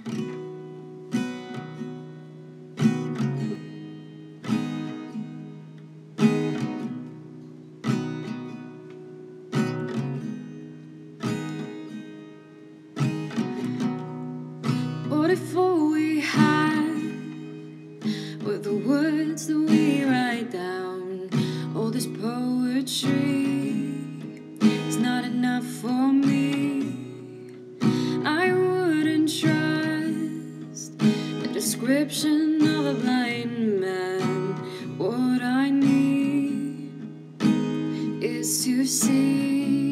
What if all we had were the words that we write down? All this poetry is not enough for me. I wouldn't trust the description of a blind man. What I need is to see.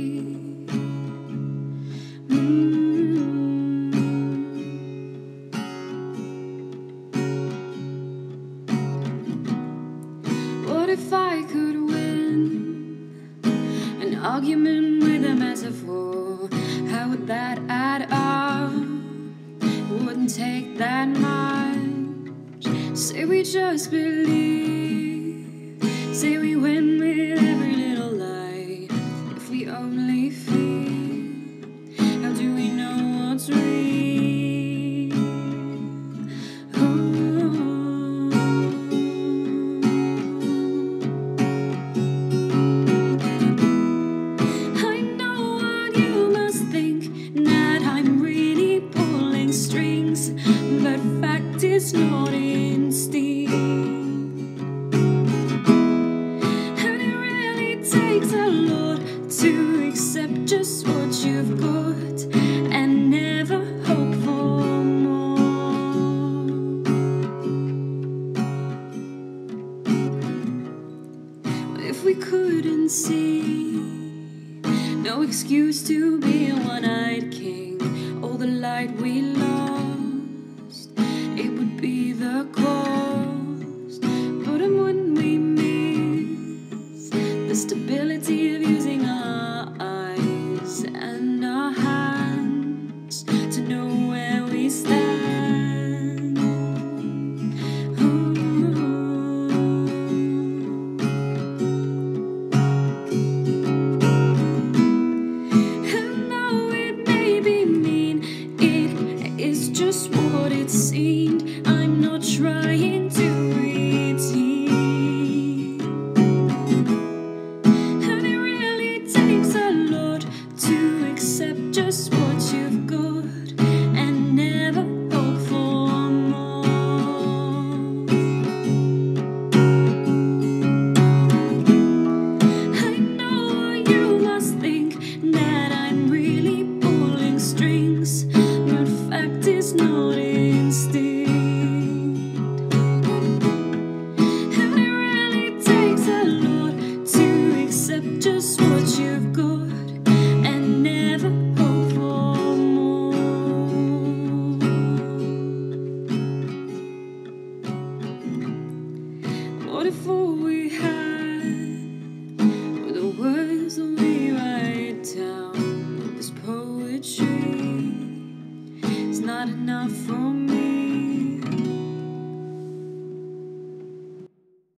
What if I could win an argument with a metaphor? How would that add up? It wouldn't take that much. Say we just believe. Say we win with every little lie. If we only feel, how do we know what's real? Strings, but fact is not instinct. And it really takes a lot to accept just what you've got and never hope for more. If we couldn't see, no excuse to be a one-eyed king. All the light we lost, it would be the cost. But wouldn't we miss the stability of using our eyes and our hands to know where we stand? And though it may be mean, it's just what it seemed. I'm not trying to redeem. And it really takes a lot to accept just what you've got and never hope for more. I know you must think that I'm really pulling strings, but fact is not instinct. And it really takes a lot to accept just what